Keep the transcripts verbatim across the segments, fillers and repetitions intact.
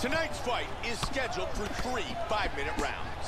Tonight's fight is scheduled for three five-minute rounds.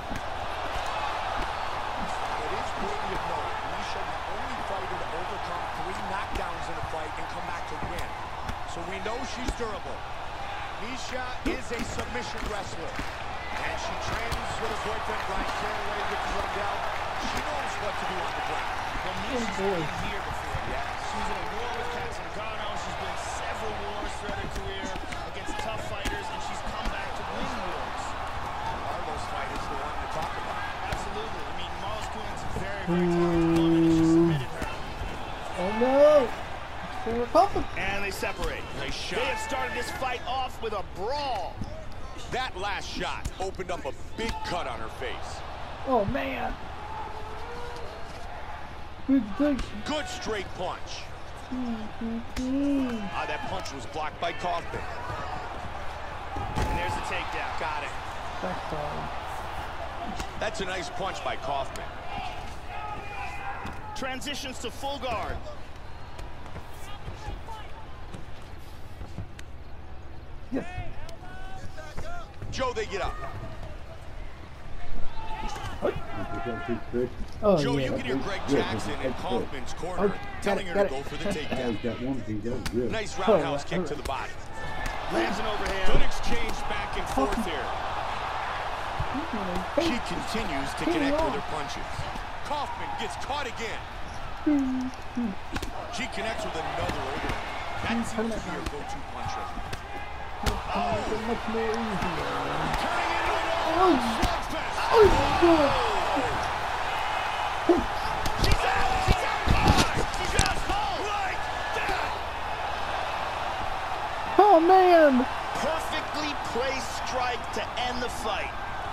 It is worthy of note. Miesha, the only fighter to overcome three knockdowns in a fight and come back to win. So we know she's durable. Miesha is a submission wrestler. And she trains with her boyfriend, Brian Caraway, with Rundell. She knows what to do on the ground. Well, Miesha's been here before. Yeah. She's in a war with Kat Zingano. She's been in several wars throughout her career against tough fighters, and she's come back to win wars. Carlos fight is the one to talk about. Absolutely. I mean, Marlos Quinn's a very, very talented woman, and she submitted her. Oh no! And they separate. Nice shot. They have started this fight off with a brawl. That last shot opened up a big cut on her face. Oh man! Good, good. Good straight punch. Ah, that punch was blocked by Kaufman. And there's the takedown. Got it. That's a nice punch by Kaufman. Transitions to full guard. Yes. Joe, they get up. Oh, Joe, yeah. you can hear Greg Jackson in Kaufman's corner, Oh, telling it, her to it. go for the takedown. Nice Oh, roundhouse yeah. kick to the body. Lands an overhand. Good exchange back and forth here. She continues to connect with her punches. Kaufman gets caught again. She connects with another overhand. That seems to be her go-to puncher. Much more easier. Turning into an Oh, all-out slugfest. oh, God. She's out! She's out! She's out cold! Like that. Oh man! Perfectly placed strike to end the fight.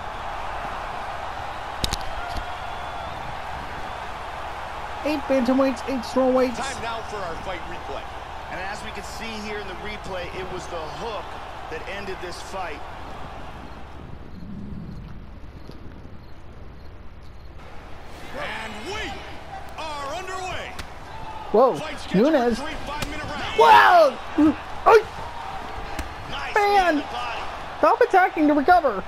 Eight bantamweights, eight strawweights. Time now for our fight replay. And as we can see here in the replay, it was the hook that ended this fight. And we are underway. Whoa, Fight scheduled for Nunes. three five-minute rounds. Wow! Oh, Nice Man. knee to the body. stop attacking to recover.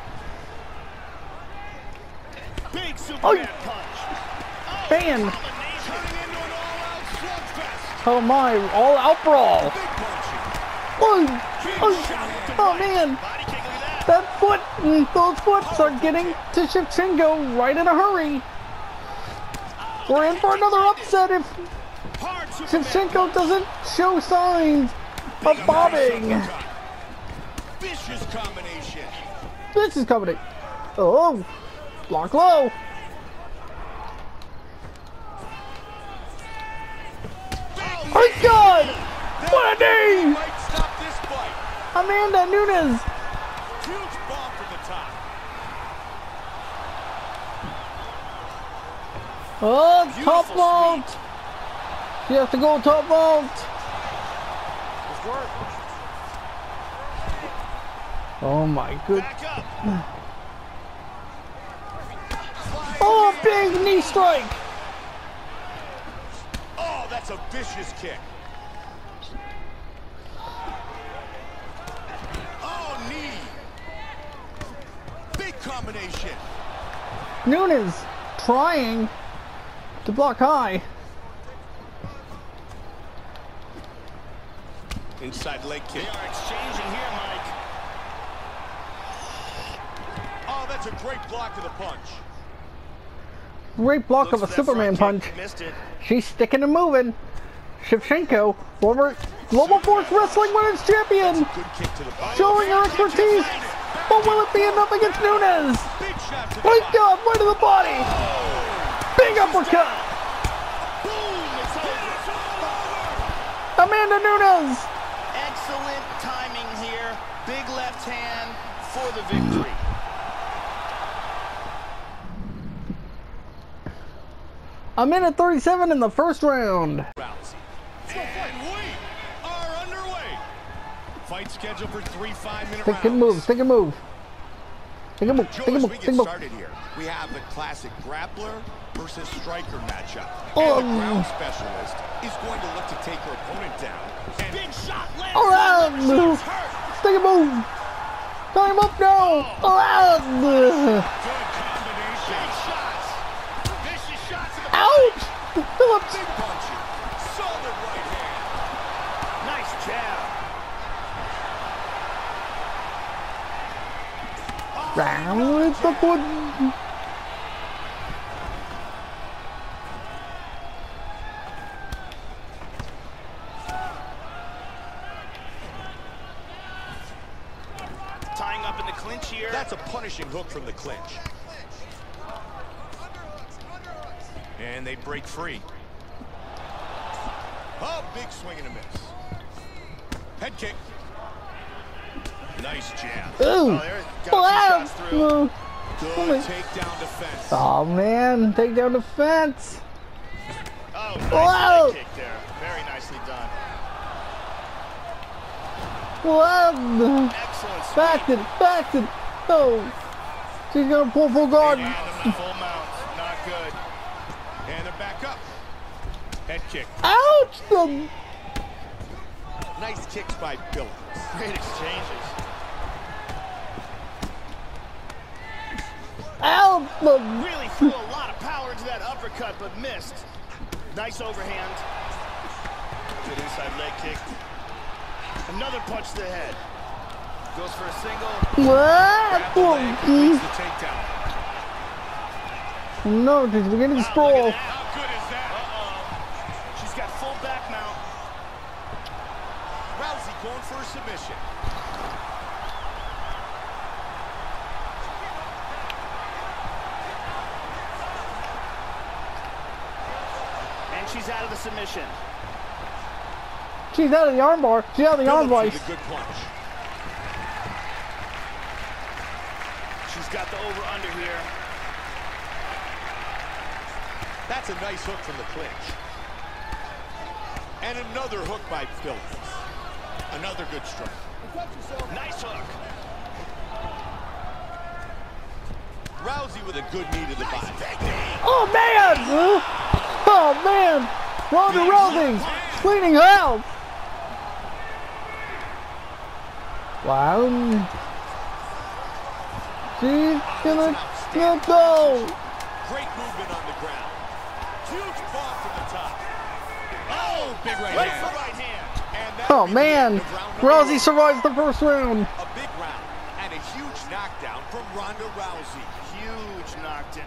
Big Superman punch. Oh, Man. combination. Turning into an all-out slugfest. Oh my, all out brawl. Big punching. Oh, Big oh, shot with the oh right. man. Body kick, look at that. That foot, mm, those foots are getting to Shevchenko right in a hurry. We're in for another upset if Hard Superman Shevchenko doesn't show signs of Big bobbing. uppercut. Vicious combination. This is coming. Oh, block low. Oh my God! What a knee! Might stop this fight. Amanda Nunes. Huge bomb from the top. Oh, top Beautiful vault. You have to go top vault. Oh my good. back up. Oh, big knee strike. Oh, that's a vicious kick. Oh, knee. Big combination. Nunes trying to block high. Inside leg They kick. are exchanging here, Mike. Oh, that's a great block of the punch. Great block Looks of a for that Superman front punch. kick, Missed it. She's sticking and moving. Shevchenko, former Global Force Wrestling Women's Champion, Good kick to the body. showing her expertise. But will it be enough against Nunes? Big shot to the My body. God, right to the body. Big uppercut. Boom, it's over. Amanda Nunes. Excellent timing here. Big left hand for the victory. A minute thirty-seven in the first round. Rousey. And we are underway. Fight scheduled for three five-minute rounds. Think and move, think and move. Think and move, Joe, think and as move, we think get and move. started here, we have the classic grappler versus striker matchup. Oh. And the ground specialist is going to look to take her opponent down. And Big shot lands. All right, She's move. hurt. Think and move. Time up now. Ah, Good combination. Big shots. Vicious shots in the ouch. Phillips. Big punching. Solid right hand. Nice jab. Down with the foot. Tying up in the clinch here. That's a punishing hook from the clinch. And they break free. Oh, big swing and a miss. Head kick. Nice jab. Ooh. Oh, there, got a few Wow. shots through. No. Good takedown defense. Oh man, take down the fence. Oh, nice Wow. leg kick there. Very nicely done. Whoa. Excellent sweep. Backed it, backed it. Oh. She's gonna pull full guard. And the full mount. Not good. And they're back up. Head kick. Ouch. The Nice kicks by Phillips. Great exchanges. Ouch. The Really threw a lot of power into that uppercut, but missed. Nice overhand. Good inside leg kick. Another punch to the head. Goes for a single. Grab the leg, what? completes the takedown. No, she's beginning to Wow, look sprawl. at that. How good is that? Uh-oh. She's got full back mount. Rousey going for a submission. And she's out of the submission. She's out of the armbar. She's out of the arm Phillips vice. with a good punch. She's got the over-under here. That's a nice hook from the clinch. And another hook by Phillips. Another good strike. Nice hook. Rousey with a good knee to the body. Oh man! Oh man! Ronda Rousey cleaning house. Wow. She's gonna get go. Great movement on the ground. Huge bomb from the top. Oh, big right Right hand. for right hand. And that Oh will be the man! end of round number Rousey one. survives the first round. A big round and a huge knockdown from Ronda Rousey. Huge knockdown.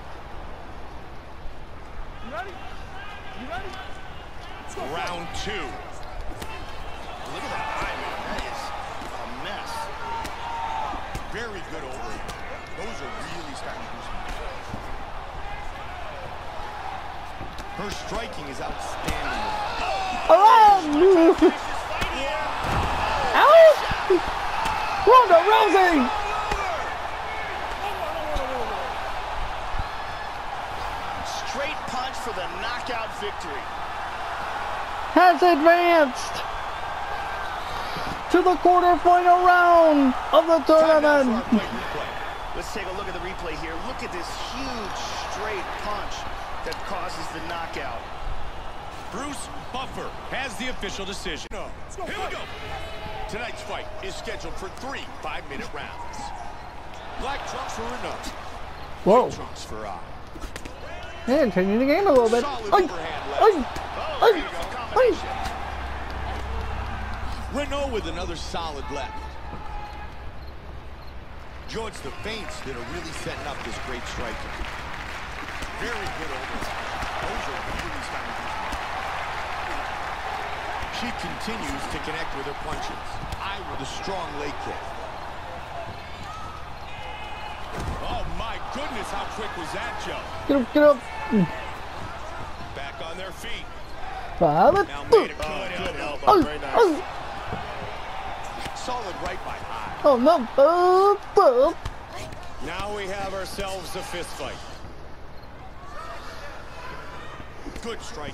Round two. Look at that eye, man. That is a mess. Very good over. Those are really starting to do some. Her striking is outstanding. Oh! Ouch! Ronda Rousey! Straight punch for the knockout victory. Has advanced to the quarterfinal round of the tournament. Let's take a look at the replay here. Look at this huge straight punch that causes the knockout. Bruce Buffer has the official decision. No. Here we go. Tonight's fight is scheduled for three five-minute rounds. Black trunks for Renault. Whoa. Trunks for uh, Yeah, changing the game a little bit. Solid Ay, overhand left. ay, Oh, there you go. ay, Combination. Renault with another solid left. George, the feints that are really setting up this great striker. Very good overhead. Those are really starting to do something. She continues to connect with her punches. Eye with a strong leg kick. Oh, my goodness, how quick was that, Joe? Get up, get up. Back on their feet. Five, Now made a Oh, good good elbow. elbow. oh, Very nice. oh, Solid right by eye. oh no. Oh, oh. Now we have ourselves a fist fight. Good striking.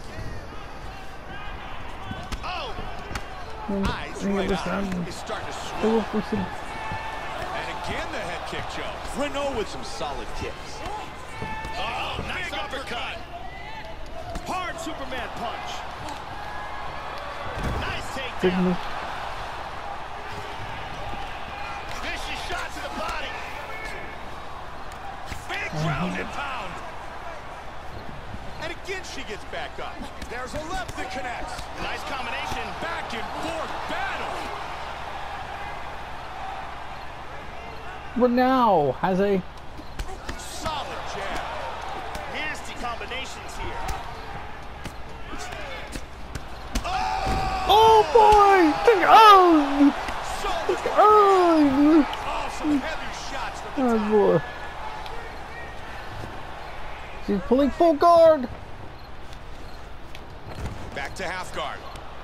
Oh, Eyes Bring it right this eye down. is starting to Oh, swell. we should- And again, the head kick, Joe. Renault with some solid kicks. oh, nice uppercut. Hard Superman punch. Nice Big takedown. move. Vicious shot to ground and pound. And again, she gets back up. There's a left that connects. Nice combination. Back and forth battle. But now has a Solid jab. Nasty combinations here. oh boy! Oh! Solid. Oh! Oh, some heavy shots from the Oh top. boy! She's pulling full guard. Back to half guard.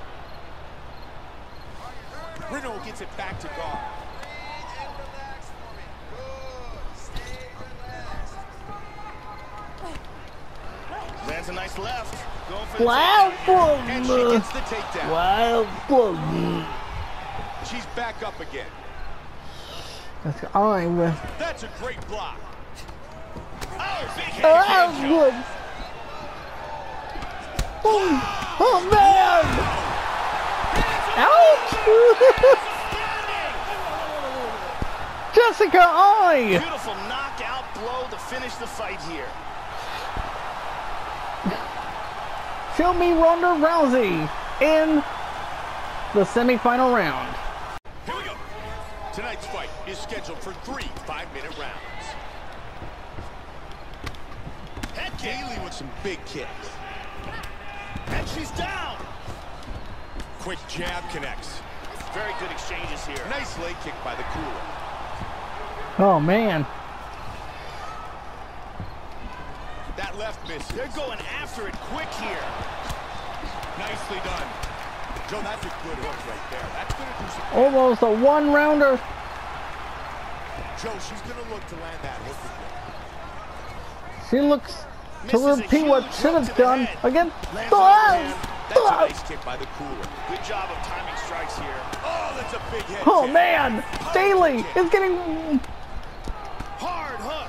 Renault gets it back to guard. Lands a nice left. Going for the Wild And she boom! gets the takedown. Wild boom! She's back up again. That's I'm. That's a great block. Oh, big hit. Wild boom! Boom! Oh man! Ouch! Jessica I. Beautiful knockout blow to finish the fight here. Show me Ronda Rousey in the semifinal round. Here we go. Tonight's fight is scheduled for three five-minute rounds. Head kick. Daly with some big kicks. And she's down. Quick jab connects. Very good exchanges here. Nice leg kick by the cooler. Oh man. That left misses. They're going after it quick here. Nicely done. Joe, that's a good hook right there. That's going to do some... Almost a one rounder. Joe, she's going to look to land that hook again. She looks to Misses a repeat what huge should hook have to the done head. again. Lands Oh, an overhand. That's a oh, nice kick by the cooler. Good job of timing strikes here. Oh, that's a big head oh kick. man! Daly is getting Hard hook.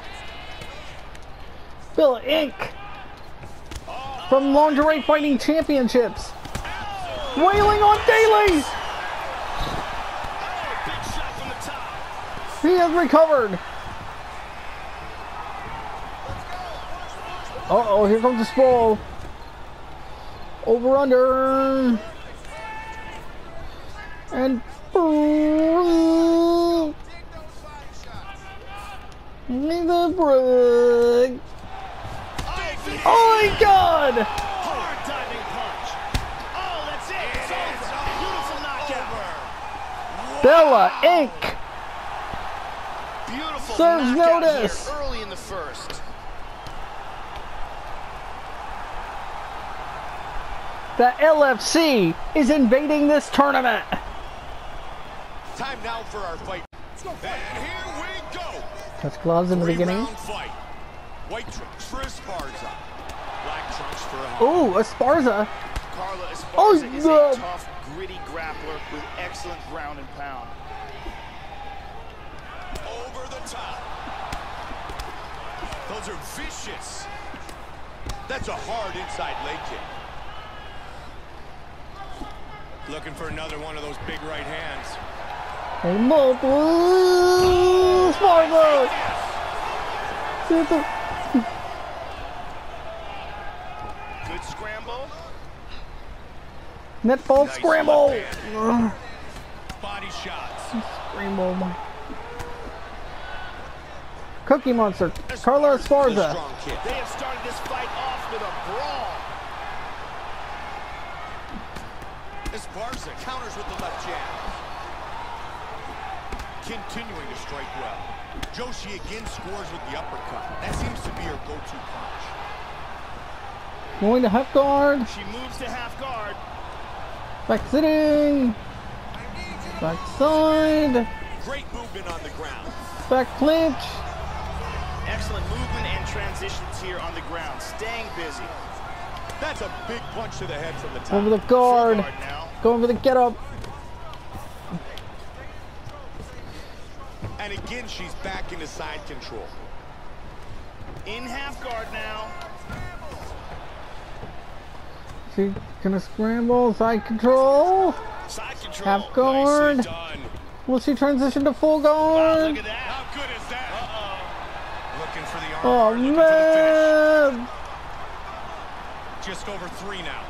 Bill Inc from Lingerie Fighting Championships. Wailing on Daly! Oh, big shot from the top. He has recovered. Uh oh, here comes the sprawl. Over under. And boom. The break. Oh my god! Hard diving punch. Oh, that's it. It's over. Beautiful knockout. Bella Incorporated. Beautiful Serves knockout notice. here early in the first. The L F C is invading this tournament. Time now for our fight. And here we go. Touch gloves in the beginning. Three-round fight. White trunks for Esparza. Black trunks for a Ooh, Esparza. Carla Esparza Oh, is no. a tough, gritty grappler with excellent ground and pound. Over the top. Those are vicious. That's a hard inside leg kick. Looking for another one of those big right hands. Esparza. Good scramble. Netball Nice scramble. left Ugh, Body shots. Scramble. my- Cookie Monster. Carla Esparza with a Esparza. strong kick. They have started this fight off with a brawl. Esparza counters with the left jab. Continuing to strike well. Joshi again scores with the uppercut. That seems to be her go-to punch. Going to half guard. She moves to half guard. Back sitting. Back side. Great movement on the ground. Back clinch. Excellent movement and transitions here on the ground. Staying busy. That's a big punch to the head from the top. Over the guard. Full guard now. Going for the get up. And again, she's back into side control. In half guard now. She gonna scramble. Side control. Side control. Half guard. Nicely done. Will she transition to full Wow, guard? look at that. How good is that? Uh-oh. Looking Going for the arm. Oh looking for the finish. man! Just over three now.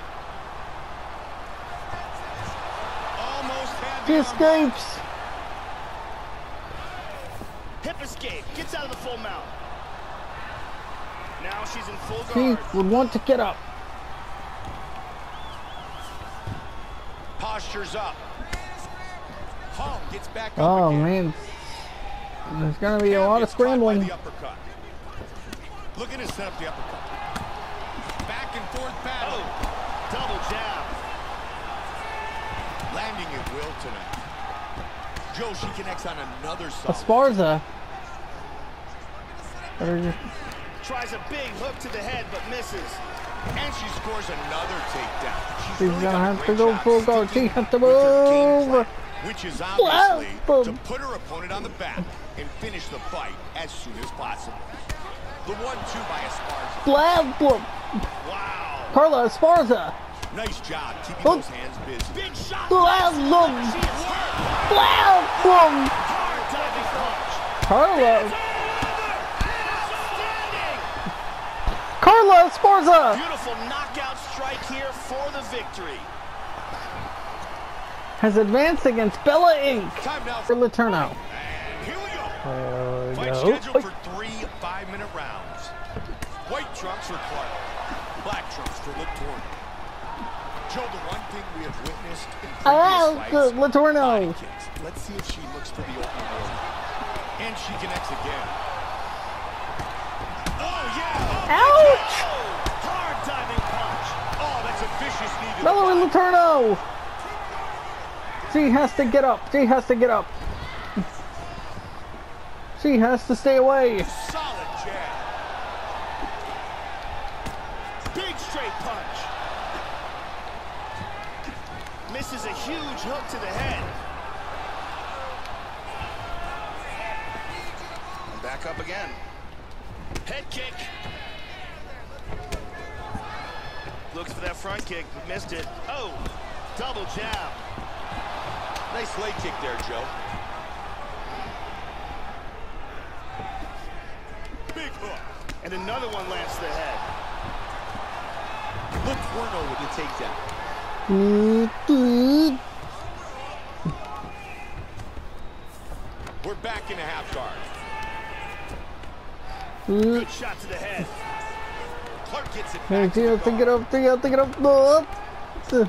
Almost had She the arm. escapes. Hip escape. Gets out of the full mount. Now she's in full She guard. would want to get up. Postures up. Hung gets back up Oh again. man, there's gonna be a Cam lot of gets caught by scrambling. the uppercut. Looking to set up the uppercut. Back and forth battle. Oh, double jab. Landing at will tonight. Joe, she connects on another side. Esparza. Better- Tries a big hook to the head, but misses. And she scores another takedown. She's, She's really gonna done a have to great go job full guard. sticking She has to with her game move. plan, which is obviously Wow. to put her opponent on the back and finish the fight as soon as possible. The one two by Esparza. Blab, blab. Wow. Carla Esparza. Nice job keeping Oh. those hands busy. Big shot. Blab, She blab. is hurt. Blab, blab. Hard diving punch. Carla. Outstanding. Carla Esparza. Beautiful knockout strike here for the victory. Has advanced against Bella Incorporated. Time now For for Letourneau. and here we go. There we Fight go. scheduled for three five-minute rounds. White trunks for Clark, black trunks for Letourneau. Joe, the one thing we have witnessed in Oh, previous good, fights, Letourneau. body kicks. Let's see if she looks for the opening order. And she connects again. Oh, yeah! Ouch! Hard diving punch. Oh, that's a vicious knee to the Valerie body. Letourneau. She has to get up. She has to get up. She has to stay away. Solid jab. Big straight punch. Misses a huge hook to the head. Back up again. Head kick. Looks for that front kick, but missed it. Oh, double jab. Nice leg kick there, Joe. Big hook. And another one lands to the head. Letourneau with the takedown. We're back in a half guard. Good shot to the head. Clark gets it Hey, back she to has the to get guard. up. She has to get up. Up. Uh,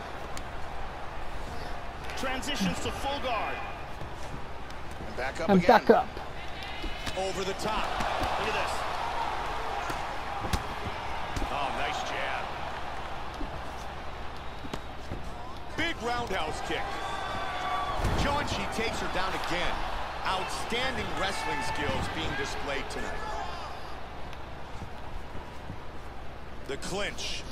Transitions to full guard. And back up And again. back up. Over the top. Look at this. Oh, nice jab. Big roundhouse kick. Joe, and she takes her down again. Outstanding wrestling skills being displayed tonight. The clinch.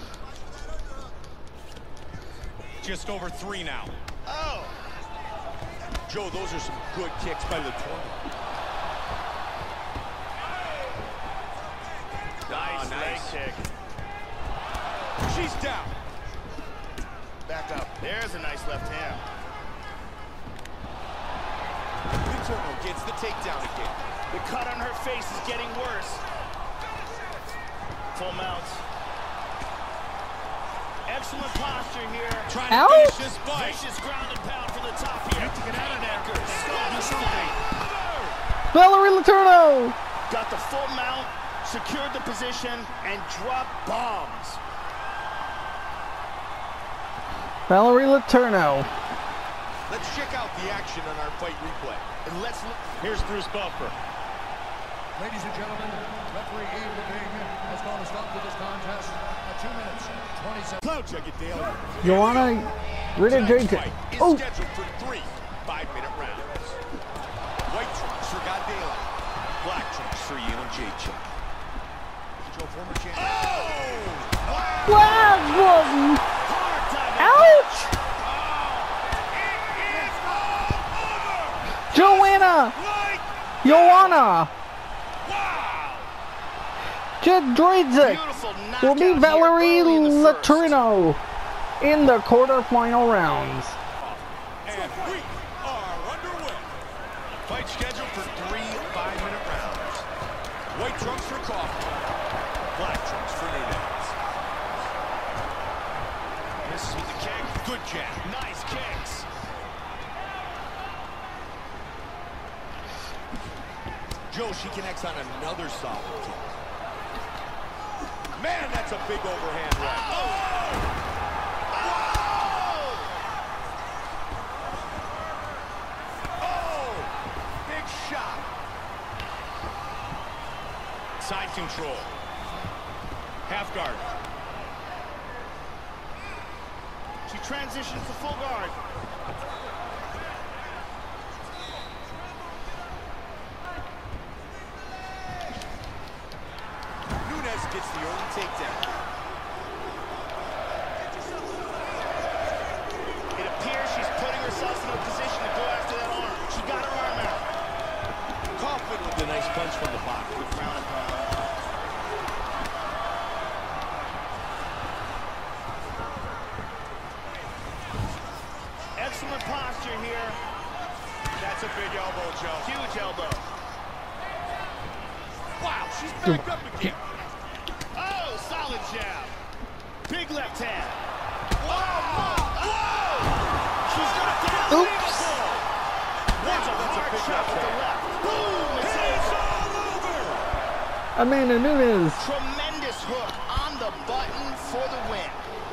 Just over three now. Oh, Joe, those are some good kicks by Letourneau. nice, Oh, nice. leg kick. She's down. Back up. There's a nice left hand. Letourneau gets the takedown again. The cut on her face is getting worse. Full mount. Excellent posture here. Trying to Ouch. finish this fight. Vicious ground and pound from the top here. to get out of there. Valerie Letourneau. Got the full mount, secured the position, and dropped bombs. Valerie Letourneau. Let's check out the action on our fight replay. And let's look. Here's Bruce Buffer. Ladies and gentlemen, referee Eve Levine has called a stop to this contest at two minutes, twenty-seven. Cloud check it, Dale. Joanna Rita Tonight's J J. fight is Oh, scheduled for three five-minute rounds. White trunks for Goddamn. Black trunks for Ian Jacek. Joe, former champion. Oh! wow, boom. Hard diving. Ouch! It is all over! Joanna. Like, Joanna. wow! Jedrzejczyk Beautiful knockout will be here Valerie early in the first. Letourneau in the quarterfinal rounds. And we are underway. Fight scheduled for three five-minute rounds. White trunks for Kaufman. Black trunks for Nunez. Misses with the kick. Good jab. Nice kicks. Joe, she connects on another solid kick. Man, that's a big overhand right. Oh! Oh! Oh! Big shot. Side control. Half guard. She transitions to full guard. Nunez gets the early takedown. It appears she's putting herself in a position to go after that arm. She got her arm out. Kaufman with a nice punch from the box. Good ground and pound. Excellent posture here. That's a big elbow, Joe. Huge elbow. Wow, she's back up again. Oh, solid jab. Big left hand. Wow! Whoa! She's got down. Oops. That's a That's a hard big shot left with the hand. left. Boom! It's It's over. all over! Amanda Nunes. Tremendous hook on the button for the win.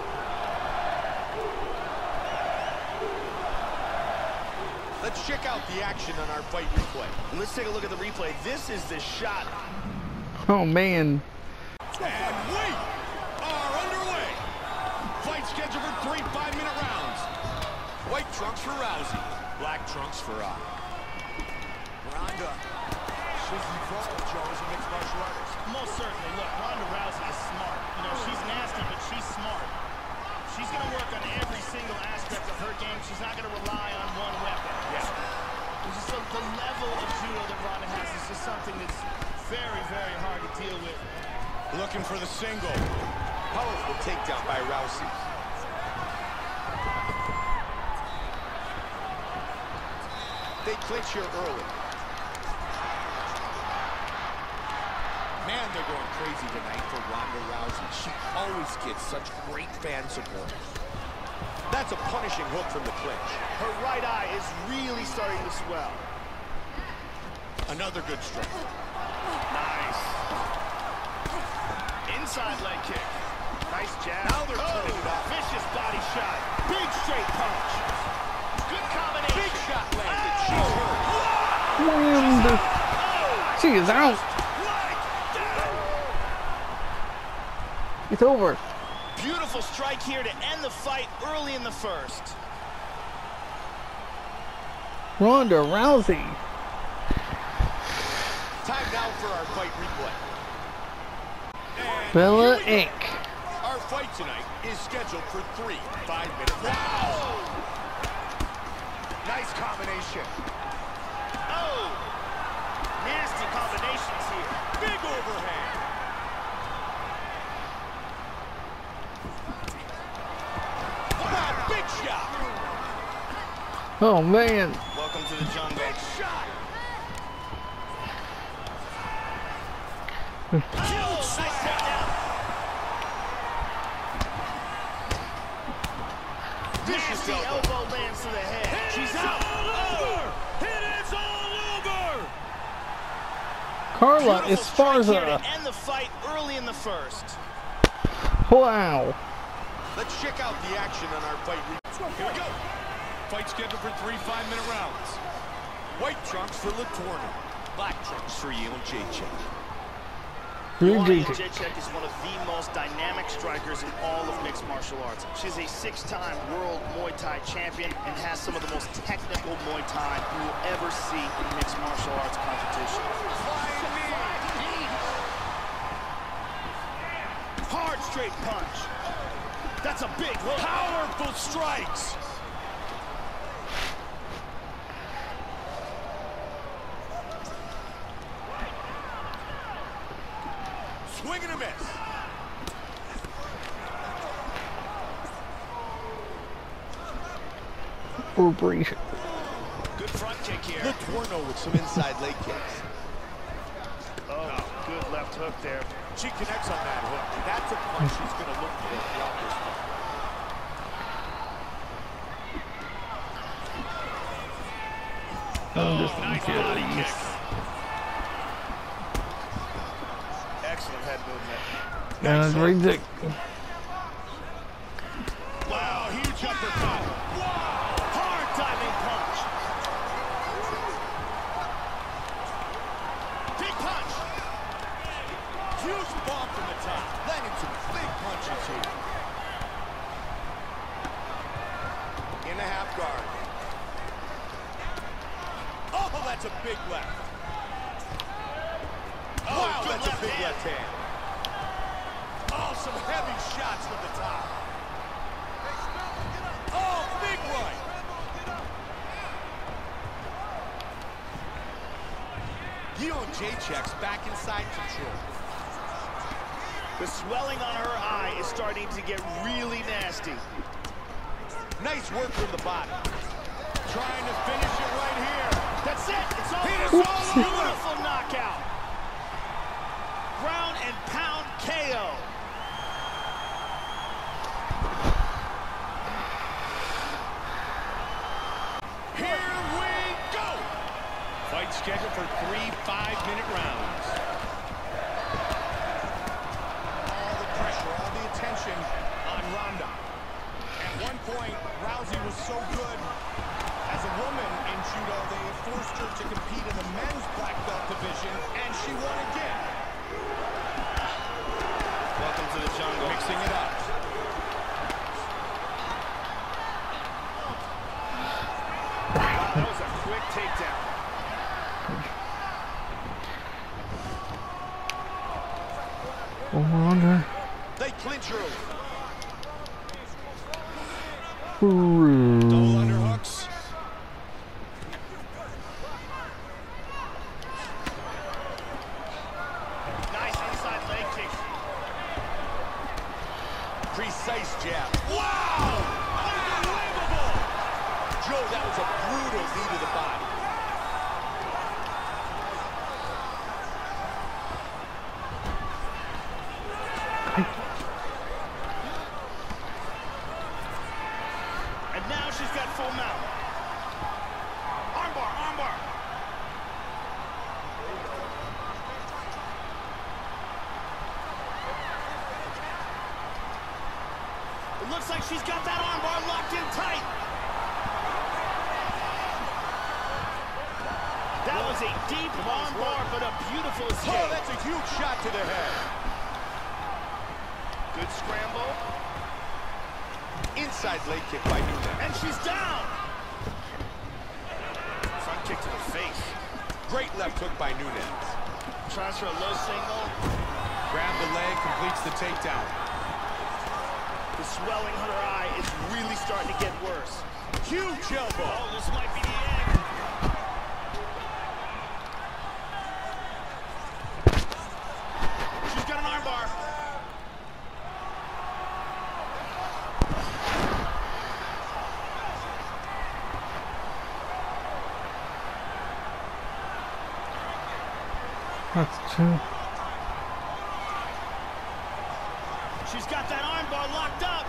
Let's check out the action on our fight replay. Let's take a look at the replay. This is the shot. Oh man. And we are underway. Fight scheduled for three five-minute rounds. White trunks for Rousey. Black trunks for Rock. Ronda. She's evolved, Joe, as a mixed martial artist. Most certainly. Look, Ronda Rousey is smart. You know, she's nasty, but she's smart. She's going to work on every single aspect of her game. She's not going to rely on one weapon. Yeah. It's just the, the level of judo that Ronda has is just something that's very, very hard to deal with. Looking for the single. Powerful takedown by Rousey. They clinch here early. Man, they're going crazy tonight for Ronda Rousey. She always gets such great fan support. That's a punishing hook from the clinch. Her right eye is really starting to swell. Another good strike. Nice. Inside leg kick. Nice jab. Now they're turning it up. Vicious body shot. Big straight punch. Good combination. Big shot landed. She's hurt. Whammed. Oh, She is out. like that. It's over. Beautiful strike here to end the fight early in the first. Ronda Rousey. Time now for our fight replay. And Bella here we go. Incorporated. Our fight tonight is scheduled for three five-minute rounds. Nice combination. Oh, nasty combinations here. Big overhand. Wow, big shot. Oh man. Welcome to the jungle. Big shot. Oh, nice takedown. Vicious Nasty elbow. elbow lands to the head. She's out. It is all over. Carla Beautiful strike here Esparza. to end the fight early in the first. Wow. Let's check out the action on our fight replay. Here we go. Fight scheduled for three five-minute rounds. White trunks for Latorna. Black trunks for Yeon Jacek. Joanna Jacek is one of the most dynamic strikers in all of mixed martial arts. She's a six-time world Muay Thai champion and has some of the most technical Muay Thai you will ever see in mixed martial arts competition. Hard straight punch. That's a big hook. Powerful strikes. Swing and a miss. Operation. Good front kick here. Latorna with some inside leg kicks. Oh, good left hook there. She connects on that hook. That's a punch she's going to look for throughout this fight. Oh, just nice body kick. Excellent head movement. Nice Riddick. Wow, huge uppercut. Wow, hard diving punch. Big punch. Huge bomb from the top. Landing some big punches here. In the half guard. Oh, that's a big left. Oh, Wow, good that's a left big hand. left hand. Oh, some heavy shots from the top. Oh, big right. Guillaume Jacek's back inside control. The swelling on her eye is starting to get really nasty. Nice work from the body. Trying to finish it right here. That's it. It's all It is over. all over. Beautiful knockout. Ground and pound K O. Here we go. Fight scheduled for three five-minute rounds. All the pressure, all the attention on Ronda. At one point, Rousey was so good. As a woman in judo, they had forced her to compete in the men's black belt division, and she won again. Welcome to the jungle. Mixing it up. Wow, that was a quick takedown. Over under. They clinch early. Double underhooks. Nice inside leg kick. Precise jab. Wow! Unbelievable! Joe, that was a brutal knee to the body. And now she's got full mount. Armbar, armbar. It looks like she's got that armbar locked in tight. That was a deep armbar, but a beautiful escape. Oh, that's a huge shot to the head. Good scramble. Inside leg kick by Nunes. And she's down. Front kick to the face. Great left hook by Nunes. Tries for a low single. Grab the leg, completes the takedown. The swelling on her eye is really starting to get worse. Huge elbow. Oh, this might be the end. She's got an armbar. That's true. She's got that armbar locked up.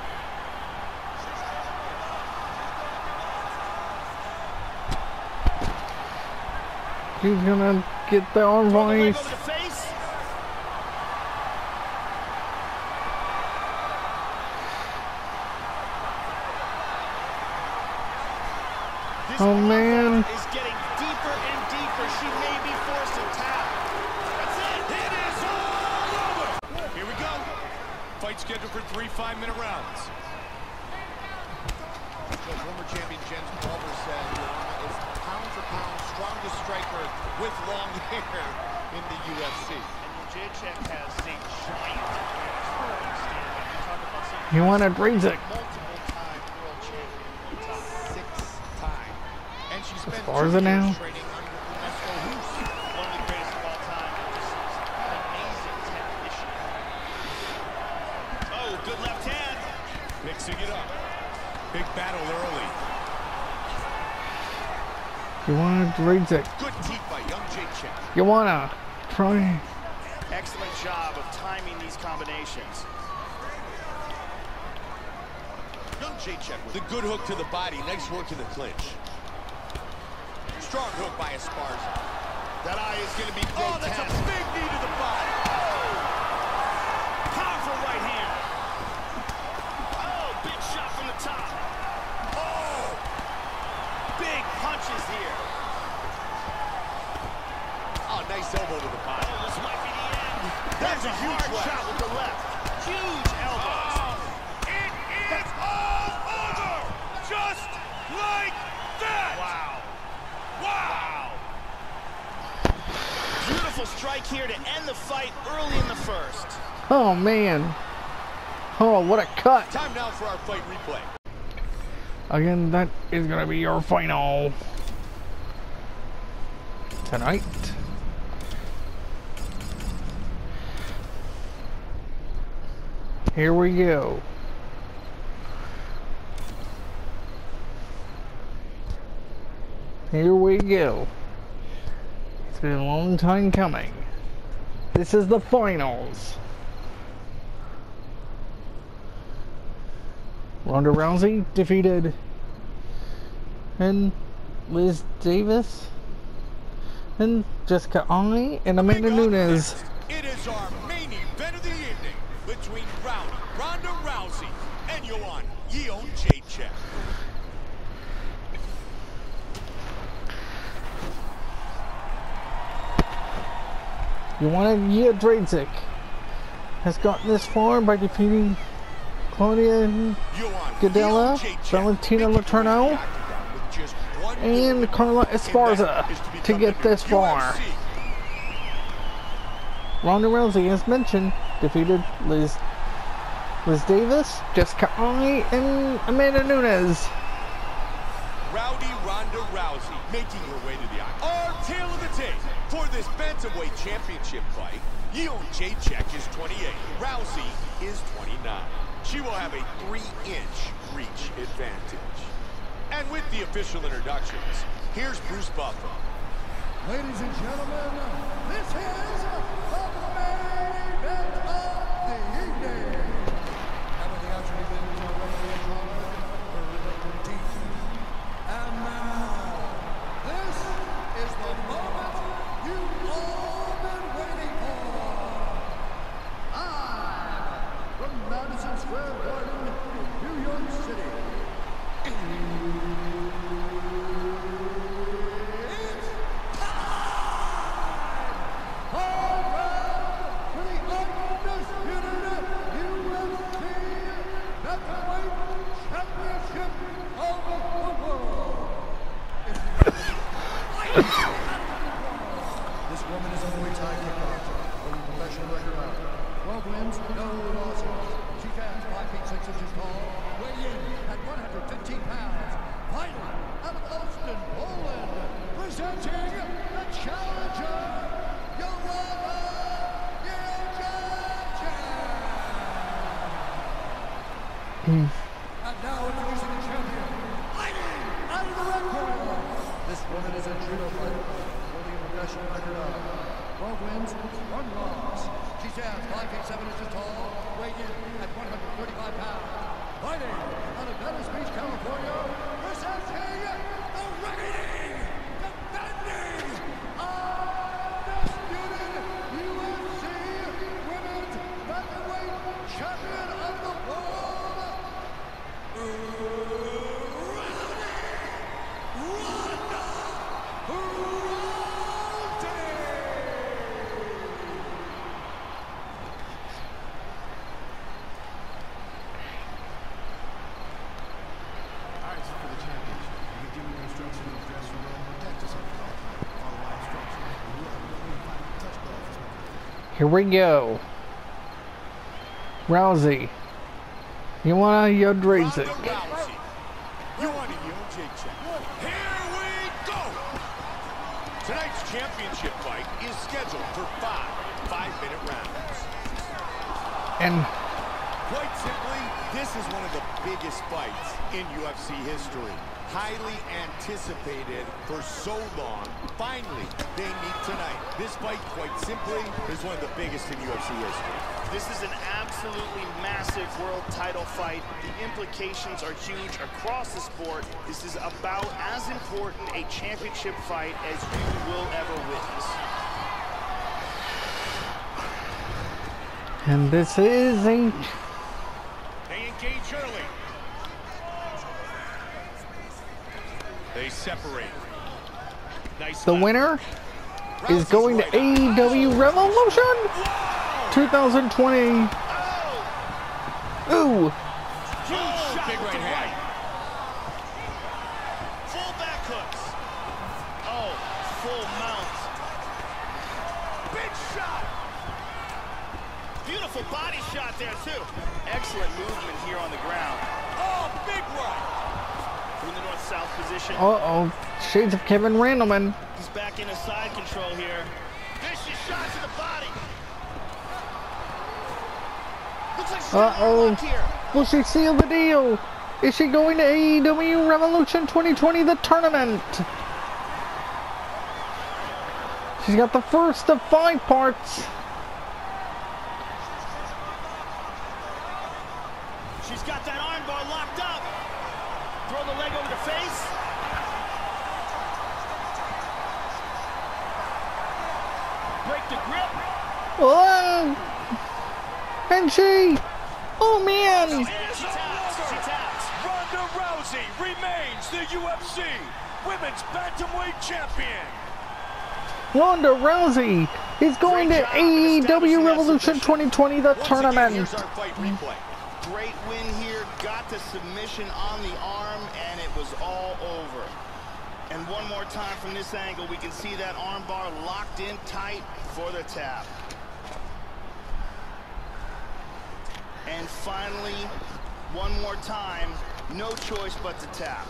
He's gonna get the arm Throw the leg vice. over the face. This Oh, armbar man. is getting deeper and deeper. She may be forced to tap. That's it. It is all over. Here we go. Fight scheduled for three five-minute rounds. So former champion Jens Palmer said Joanna is pound for pound strongest striker with long hair in the U F C. And Jacek has a giant scoring standing. You talk about something. He wanted Riddick. Multiple time world champion on top, six time. And she spent Esparza two now? years training under Ernesto Hoost. One of the greatest of all time. Just an amazing technician. Oh, good left hand. Mixing it up. Big battle early. You wanted Riddick. Good teeth by young Jacek. You wanna. Try. Excellent job of timing these combinations. Young Jacek with a good hook to the body. Nice work in the clinch. Strong hook by Esparza. That eye is going to be Oh, that's a grotesque. big knee to the body. Powerful right hand. Oh, big shot from the top. Oh, Big punches here. oh, nice elbow to the body. Oh, this might be the end. That's a huge hard left. shot with the left. Huge elbows. It is all over, just like that. Wow. Wow. Beautiful strike here to end the fight early in the first. Oh man. Oh, what a cut. Time now for our fight replay. Again, that is gonna be your final tonight. Here we go. Here we go. It's been a long time coming. This is the finals. Ronda Rousey defeated and Liz Davis and Jessica Eye and Amanda Big Nunes. up next, it is our main event of the evening between Rowdy Ronda Rousey and Joanna Yeon Jacek. Joanna Jędrzejczyk has gotten this far by defeating Claudia Gadelha, Valentina Letourneau, and Carla Esparza to get this far. Ronda Rousey, as mentioned, defeated Liz, Liz Davis, Jessica Eye, and Amanda Nunes. Rowdy Ronda Rousey making her way to the octagon. Our tale of the tape for this bantamweight championship fight. Yeon Jacek is twenty-eight. Rousey is twenty-nine. She will have a three-inch reach advantage. And with the official introductions, here's Bruce Buffer. Ladies and gentlemen, this is the main event of the evening. And with the action begins already in Hollywood, we're looking deep. And now, this is the moment you've all been waiting for. Live from Madison Square Garden, New York City. It's this woman is a Muay Thai kickboxer, holding professional record out. twelve wins, no losses. She stands five feet six inches tall, weighing in at one hundred fifteen pounds. Fighting out of Austin, Poland, presenting the challenger, Joanna Jędrzejczyk. And now introducing the champion, fighting out of the red corner. This woman is a judo fighter, holding a professional record of twelve wins, one loss. She stands five feet seven inches tall, weighing in at one hundred thirty-five pounds. Fighting out of Venice Beach, California, presenting the reigning, defending, undisputed U F C Women's Featherweight Champion of the World, Ronda Rousey. Here we go. Rousey. Joanna Jędrzejczyk. Ronda Rousey. Joanna Jędrzejczyk. Here we go. Tonight's championship fight is scheduled for five five-minute rounds. And Quite simply, this is one of the biggest fights in U F C history. highly anticipated for so long. Finally, they meet tonight. This fight, quite simply, is one of the biggest in U F C history. This is an absolutely massive world title fight. The implications are huge across the sport. This is about as important a championship fight as you will ever witness. And this is a... They engage early. They separate. Nice The left. winner is going to A E W Revolution twenty twenty. Ooh. Huge Oh, shot big with right the hand. Full back hooks. Oh, full mount. Big shot! Beautiful body shot there, too. Excellent movement here on the ground. Oh, big right! From the north-south position. Uh-oh. Shades of Kevin Randleman. He's back into side control here. Vicious shot to the body. Looks like she's got a Uh-oh. lock here. Will she seal the deal? Is she going to A E W Revolution twenty twenty, the tournament? She's got the first of five parts. She's got that armbar locked up. Throw the leg over the face. Break the grip. Oh! And she... Oh, man! And she taps. She taps. Ronda Rousey remains the U F C Women's Bantamweight Champion. Ronda Rousey is going to A E W Revolution twenty twenty, the Once again, tournament. here's our fight replay. Great win here. Got the submission on the arm, and it was all over. And one more time from this angle, we can see that arm bar locked in tight for the tap. And finally, one more time, no choice but to tap.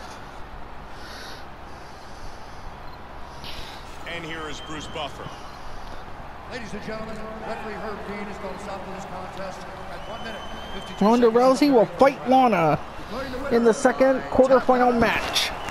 And here is Bruce Buffer. Ladies and gentlemen, referee Herb Dean is going to stop this contest at one minute, fifty-two Ronda seconds. Rousey will fight Lana in the second quarterfinal match.